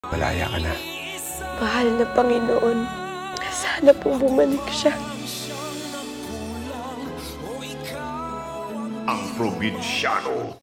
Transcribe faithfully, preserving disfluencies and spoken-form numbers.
Malaya ka na. Mahal na Panginoon, sana po bumalik siya. Ang probinsyano.